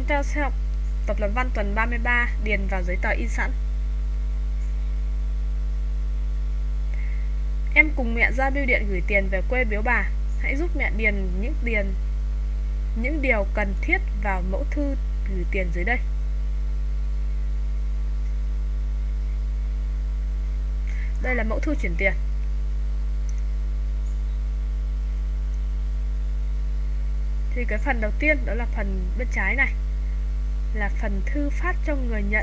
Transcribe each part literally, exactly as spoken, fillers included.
theo sẽ học tập lập văn tuần ba mươi ba, điền vào giấy tờ in sẵn. Em cùng mẹ ra bưu điện gửi tiền về quê biếu bà. Hãy giúp mẹ điền những điền những điều cần thiết vào mẫu thư gửi tiền dưới đây. Đây là mẫu thư chuyển tiền. Thì cái phần đầu tiên đó là phần bên trái này, là phần thư phát cho người nhận.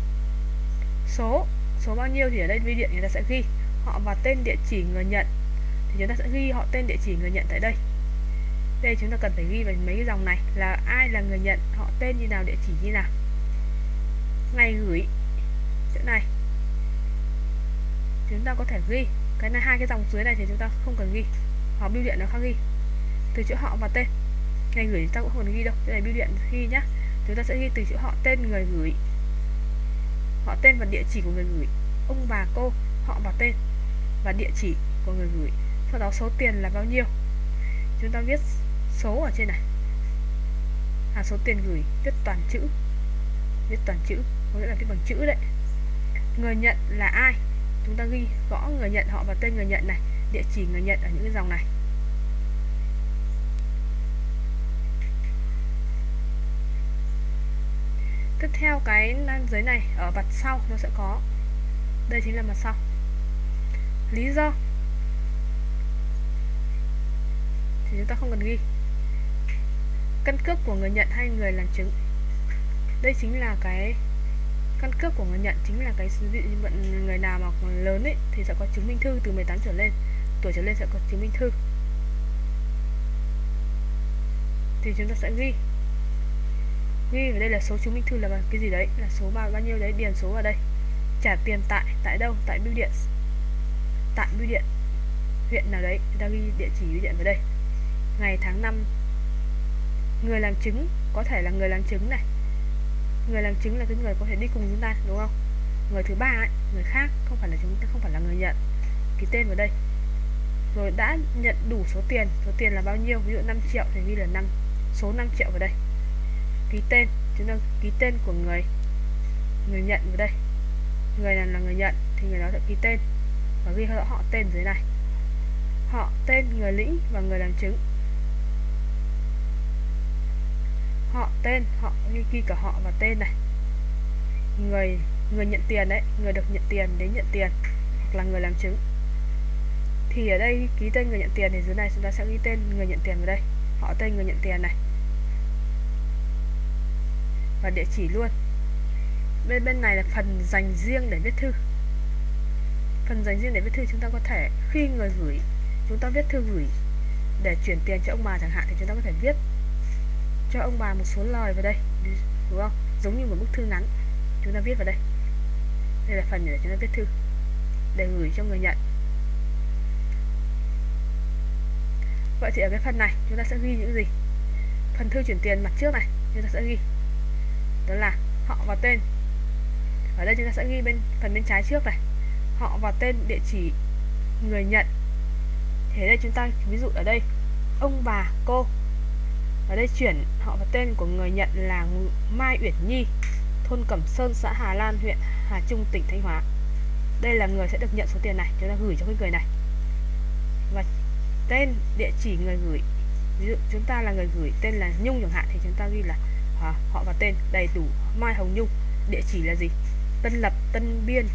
Số số bao nhiêu thì ở đây bưu điện người ta sẽ ghi họ và tên địa chỉ người nhận, thì chúng ta sẽ ghi họ tên địa chỉ người nhận tại đây. Đây chúng ta cần phải ghi vào mấy cái dòng này là ai là người nhận, họ tên như nào, địa chỉ như nào, ngày gửi chỗ này chúng ta có thể ghi. Cái này hai cái dòng dưới này thì chúng ta không cần ghi, họ bưu điện nó khác ghi từ chữ họ và tên. Ngày gửi chúng ta cũng không cần ghi đâu, cái này bưu điện ghi nhá. Chúng ta sẽ ghi từ chữ họ, tên người gửi, họ tên và địa chỉ của người gửi, ông bà cô, họ và tên và địa chỉ của người gửi. Sau đó số tiền là bao nhiêu, chúng ta viết số ở trên này, à, số tiền gửi viết toàn chữ, viết toàn chữ có nghĩa là viết bằng chữ đấy. Người nhận là ai, chúng ta ghi gõ người nhận, họ và tên người nhận này, địa chỉ người nhận ở những cái dòng này. Tiếp theo cái giấy này ở mặt sau nó sẽ có, đây chính là mặt sau, lý do thì chúng ta không cần ghi. Căn cước của người nhận hay người làm chứng, đây chính là cái căn cước của người nhận, chính là cái ví dụ như người nào mà còn lớn ấy thì sẽ có chứng minh thư, từ mười tám trở lên tuổi trở lên sẽ có chứng minh thư, thì chúng ta sẽ ghi ghi vào đây là số chứng minh thư là cái gì đấy, là số bao bao nhiêu đấy, điền số vào đây. Trả tiền tại tại đâu, tại bưu điện, tại bưu điện huyện nào đấy, chúng ta ghi địa chỉ bưu điện vào đây, ngày tháng năm. Người làm chứng có thể là người làm chứng này, người làm chứng là cái người có thể đi cùng chúng ta, đúng không? Người thứ ba ấy, người khác, không phải là chúng ta, không phải là người nhận, ký tên vào đây. Rồi đã nhận đủ số tiền, số tiền là bao nhiêu, ví dụ năm triệu thì ghi là năm, số năm triệu vào đây. Ký tên, chúng ta ký tên của người người nhận vào đây, người nào là người nhận thì người đó sẽ ký tên và ghi họ tên dưới này, họ tên người lĩnh và người làm chứng, họ tên, họ ghi, ghi cả họ và tên này, người người nhận tiền đấy, người được nhận tiền đến nhận tiền, hoặc là người làm chứng. Thì ở đây ký tên người nhận tiền thì dưới này chúng ta sẽ ghi tên người nhận tiền vào đây, họ tên người nhận tiền này và địa chỉ luôn. Bên bên này là phần dành riêng để viết thư. Phần dành riêng để viết thư chúng ta có thể khi người gửi chúng ta viết thư gửi để chuyển tiền cho ông bà chẳng hạn, thì chúng ta có thể viết cho ông bà một số lời vào đây, đúng không? Giống như một bức thư ngắn, chúng ta viết vào đây. Đây là phần để chúng ta viết thư để gửi cho người nhận. Vậy thì ở cái phần này chúng ta sẽ ghi những gì? Phần thư chuyển tiền mặt trước này chúng ta sẽ ghi đó là họ và tên. Ở đây chúng ta sẽ ghi bên phần bên trái trước này, họ và tên, địa chỉ người nhận. Thì ở đây chúng ta ví dụ ở đây ông bà cô, ở đây chuyển họ và tên của người nhận là Mai Uyển Nhi, thôn Cẩm Sơn, xã Hà Lan, huyện Hà Trung, tỉnh Thanh Hóa. Đây là người sẽ được nhận số tiền này, chúng ta gửi cho cái người này. Và tên, địa chỉ người gửi, ví dụ chúng ta là người gửi tên là Nhung chẳng hạn, thì chúng ta ghi là à, họ và tên đầy đủ Mai Hồng Nhung. Địa chỉ là gì? Tân Lập, Tân Biên.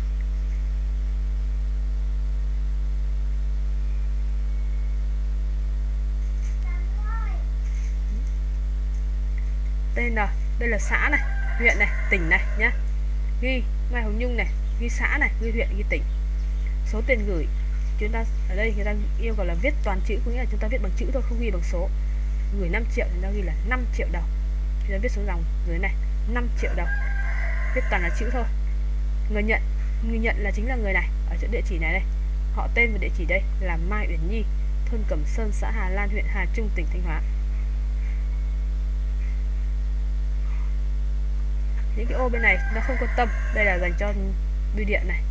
Tên là đây là xã này, huyện này, tỉnh này nhá. Ghi Mai Hồng Nhung này, ghi xã này, ghi huyện, ghi tỉnh. Số tiền gửi chúng ta ở đây người ta yêu cầu là viết toàn chữ, có nghĩa là chúng ta viết bằng chữ thôi, không ghi bằng số. Gửi năm triệu thì chúng ta ghi là năm triệu đồng. Chúng ta viết xuống dòng dưới này năm triệu đồng, viết toàn là chữ thôi. Người nhận, người nhận là chính là người này ở chỗ địa chỉ này đây, họ tên và địa chỉ đây là Mai Uyển Nhi, thôn Cẩm Sơn, xã Hà Lan, huyện Hà Trung, tỉnh Thanh Hóa. Những cái ô bên này nó không quan tâm, đây là dành cho bưu điện này.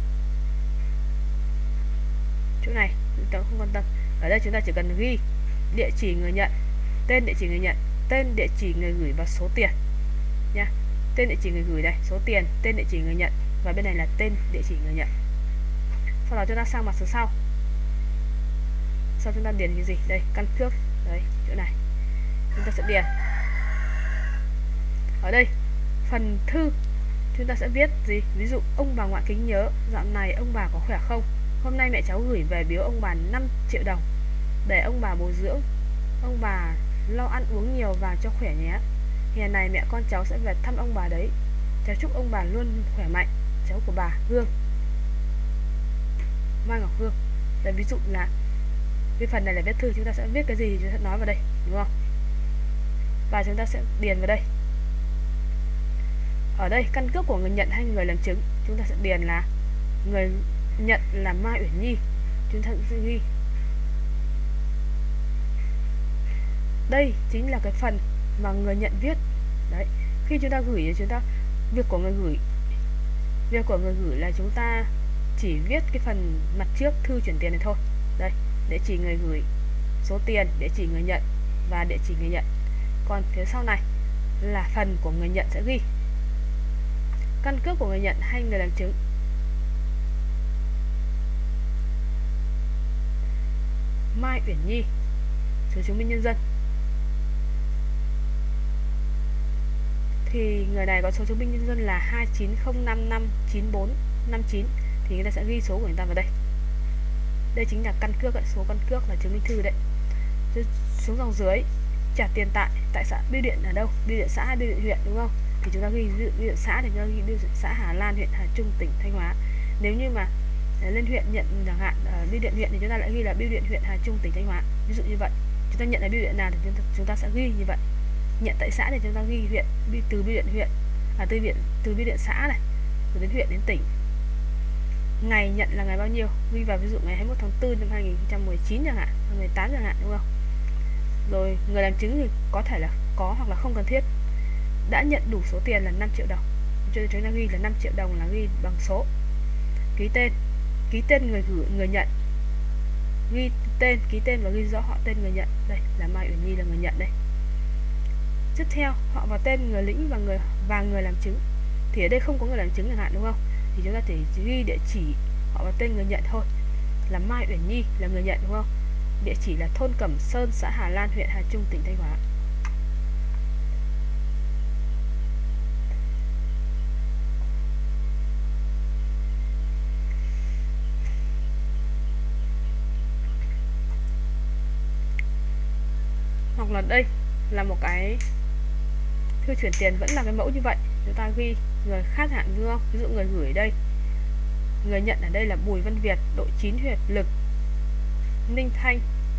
Chỗ này chúng ta không quan tâm. Ở đây chúng ta chỉ cần ghi địa chỉ người nhận, tên địa chỉ người nhận, tên địa chỉ người gửi và số tiền. nha. Tên địa chỉ người gửi đây, số tiền, tên địa chỉ người nhận, và bên này là tên địa chỉ người nhận. Sau đó chúng ta sang mặt số sau. Sau chúng ta điền cái gì? Đây, căn cước. Đấy, chỗ này. Chúng ta sẽ điền. Ở đây, phần thư chúng ta sẽ viết gì? Ví dụ ông bà ngoại kính nhớ, dạo này ông bà có khỏe không? Hôm nay mẹ cháu gửi về biếu ông bà năm triệu đồng để ông bà bồi dưỡng. Ông bà lo ăn uống nhiều và cho khỏe nhé. Hè này mẹ con cháu sẽ về thăm ông bà đấy. Cháu chúc ông bà luôn khỏe mạnh. Cháu của bà Hương, Mai Ngọc Hương. Đây, ví dụ là cái phần này là viết thư, chúng ta sẽ viết cái gì thì chúng ta sẽ nói vào đây, đúng không? Và chúng ta sẽ điền vào đây. Ở đây căn cước của người nhận hay người làm chứng, chúng ta sẽ điền là người nhận là Mai Uyển Nhi. Chúng ta sẽ ghi. Đây chính là cái phần mà người nhận viết. Đấy, khi chúng ta gửi thì chúng ta việc của người gửi việc của người gửi là chúng ta chỉ viết cái phần mặt trước thư chuyển tiền này thôi. Đây, địa chỉ người gửi, số tiền, địa chỉ người nhận và địa chỉ người nhận. Còn phía sau này là phần của người nhận sẽ ghi căn cước của người nhận hay người làm chứng. Mai Uyển Nhi, số chứng minh nhân dân. Thì người này có số chứng minh nhân dân là hai chín không năm năm chín bốn năm chín, thì người ta sẽ ghi số của người ta vào đây. Đây chính là căn cước, số căn cước là chứng minh thư đấy. Xuống dòng dưới, trả tiền tại tại xã bưu điện ở đâu? Bưu điện xã hay bưu điện huyện, đúng không? Thì chúng ta ghi bưu điện xã thì chúng ta ghi bưu điện xã Hà Lan, huyện Hà Trung, tỉnh Thanh Hóa. Nếu như mà lên huyện nhận chẳng hạn, ở bưu điện huyện thì chúng ta lại ghi là bưu điện huyện Hà Trung, tỉnh Thanh Hóa. Ví dụ như vậy. Chúng ta nhận ở bưu điện nào thì chúng ta, chúng ta sẽ ghi như vậy. Nhận tại xã thì chúng ta ghi huyện, từ bưu điện huyện, à từ viện từ bưu điện xã này, từ đến huyện đến tỉnh. Ngày nhận là ngày bao nhiêu, ghi vào ví dụ ngày hai mươi mốt tháng tư năm hai nghìn không trăm mười chín chẳng hạn, mười tám chẳng hạn, đúng không? Rồi người làm chứng thì có thể là có hoặc là không cần thiết. Đã nhận đủ số tiền là năm triệu đồng, cho nên chúng ta ghi là năm triệu đồng là ghi bằng số. Ký tên, ký tên người gửi, người nhận, ghi tên, ký tên và ghi rõ họ tên người nhận. Đây là Mai Uyển Nhi là người nhận đây. Tiếp theo họ và tên người lĩnh và người và người làm chứng. Thì ở đây không có người làm chứng chẳng hạn, đúng không? Thì chúng ta chỉ ghi địa chỉ họ và tên người nhận thôi, là Mai Uyển Nhi là người nhận, đúng không? Địa chỉ là thôn Cẩm Sơn, xã Hà Lan, huyện Hà Trung, tỉnh Thanh Hóa. Hoặc là đây là một cái thư chuyển tiền vẫn là cái mẫu như vậy, chúng ta ghi người khác hạn, đúng không? Ví dụ người gửi đây, người nhận ở đây là Bùi Văn Việt, độ chín huyệt lực, Ninh Thanh,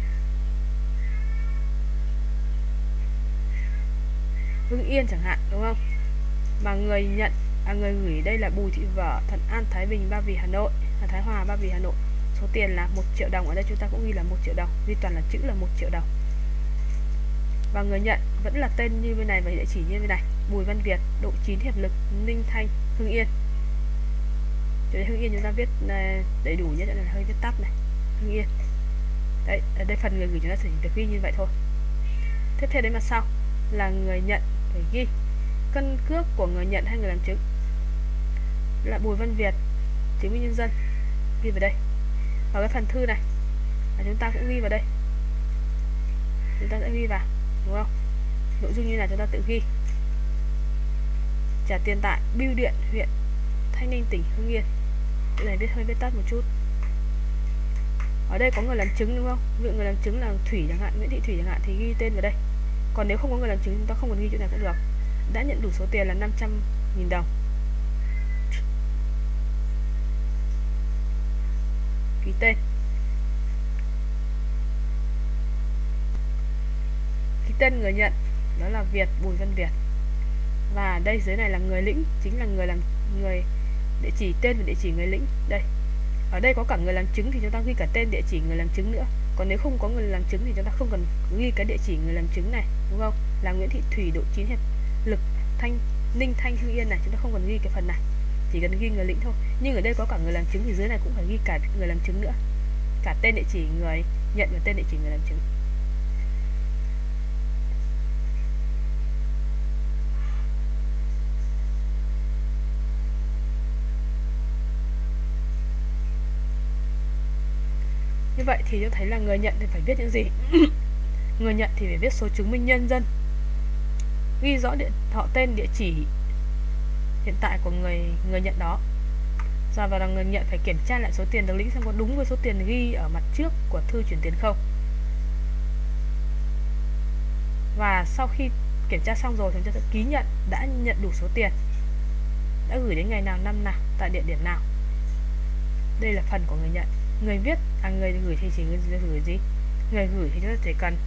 Hưng Yên chẳng hạn, đúng không? Mà người nhận à, người gửi đây là Bùi Thị Vở, Thuận An, Thái Bình, Ba Vì, Hà Nội, à, Thái Hòa, Ba Vì, Hà Nội. Số tiền là một triệu đồng, ở đây chúng ta cũng ghi là một triệu đồng, ghi toàn là chữ là một triệu đồng. Và người nhận vẫn là tên như bên này và địa chỉ như bên này, Bùi Văn Việt, độ chín hiệp lực, Ninh Thanh, Hưng Yên. Chỗ đây Hưng Yên chúng ta viết đầy đủ nhất, là hơi viết tắt này, Hưng Yên. Đấy, ở đây phần người gửi chúng ta sẽ được ghi như vậy thôi. Tiếp theo đến mặt sau là người nhận phải ghi căn cước của người nhận hay người làm chứng là Bùi Văn Việt, chứng minh nhân dân, ghi vào đây. Và cái phần thư này là chúng ta cũng ghi vào đây, chúng ta sẽ ghi vào, đúng không? Nội dung như là chúng ta tự ghi. Trả tiền tại bưu điện huyện Thanh Ninh, tỉnh Hưng Yên. Cái này viết hơi viết tắt một chút. Ở đây có người làm chứng, đúng không? Ví dụ người làm chứng là Thủy chẳng hạn, Nguyễn Thị Thủy chẳng hạn, thì ghi tên vào đây. Còn nếu không có người làm chứng chúng ta không cần ghi chỗ này cũng được. Đã nhận đủ số tiền là năm trăm nghìn đồng. Ký tên. Ký tên người nhận đó là Việt, Bùi Văn Việt. Và đây dưới này là người lĩnh, chính là người làm người địa chỉ, tên và địa chỉ người lĩnh. Đây. Ở đây có cả người làm chứng thì chúng ta ghi cả tên, địa chỉ người làm chứng nữa. Còn nếu không có người làm chứng thì chúng ta không cần ghi cái địa chỉ người làm chứng này, đúng không? Là Nguyễn Thị Thủy, độ chín hiệp lực, Thanh Ninh Thanh Hưng Yên này, chúng ta không cần ghi cái phần này, chỉ cần ghi người lĩnh thôi. Nhưng ở đây có cả người làm chứng thì dưới này cũng phải ghi cả người làm chứng nữa, cả tên địa chỉ người nhận và tên địa chỉ người làm chứng. Như vậy thì cho thấy là người nhận thì phải viết những gì? Người nhận thì phải viết số chứng minh nhân dân, ghi rõ điện họ tên, địa chỉ hiện tại của người người nhận đó. Rồi vào là người nhận phải kiểm tra lại số tiền được lĩnh xem có đúng với số tiền ghi ở mặt trước của thư chuyển tiền không. Và sau khi kiểm tra xong rồi, chúng ta sẽ ký nhận đã nhận đủ số tiền, đã gửi đến ngày nào, năm nào, tại địa điểm nào. Đây là phần của người nhận. Người viết, à người gửi thì chỉ gửi, gửi gì? Người gửi thì chúng ta chỉ cần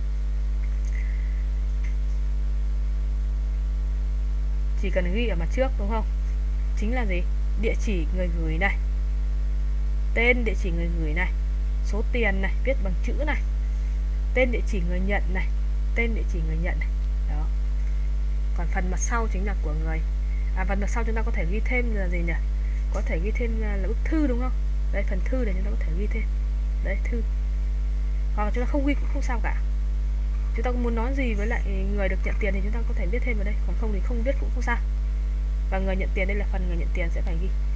chỉ cần ghi ở mặt trước, đúng không? Chính là gì? Địa chỉ người gửi này, tên địa chỉ người gửi này, số tiền này, viết bằng chữ này, tên địa chỉ người nhận này, tên địa chỉ người nhận này. Đó. Còn phần mặt sau chính là của người. À, phần mặt sau chúng ta có thể ghi thêm là gì nhỉ? Có thể ghi thêm là, là bức thư, đúng không? Đây, phần thư này chúng ta có thể ghi thêm. Đấy, thư. Hoặc là chúng ta không ghi cũng không sao cả. Chúng ta muốn nói gì với lại người được nhận tiền thì chúng ta có thể viết thêm vào đây, còn không thì không viết cũng không sao. Và người nhận tiền, đây là phần người nhận tiền sẽ phải ghi.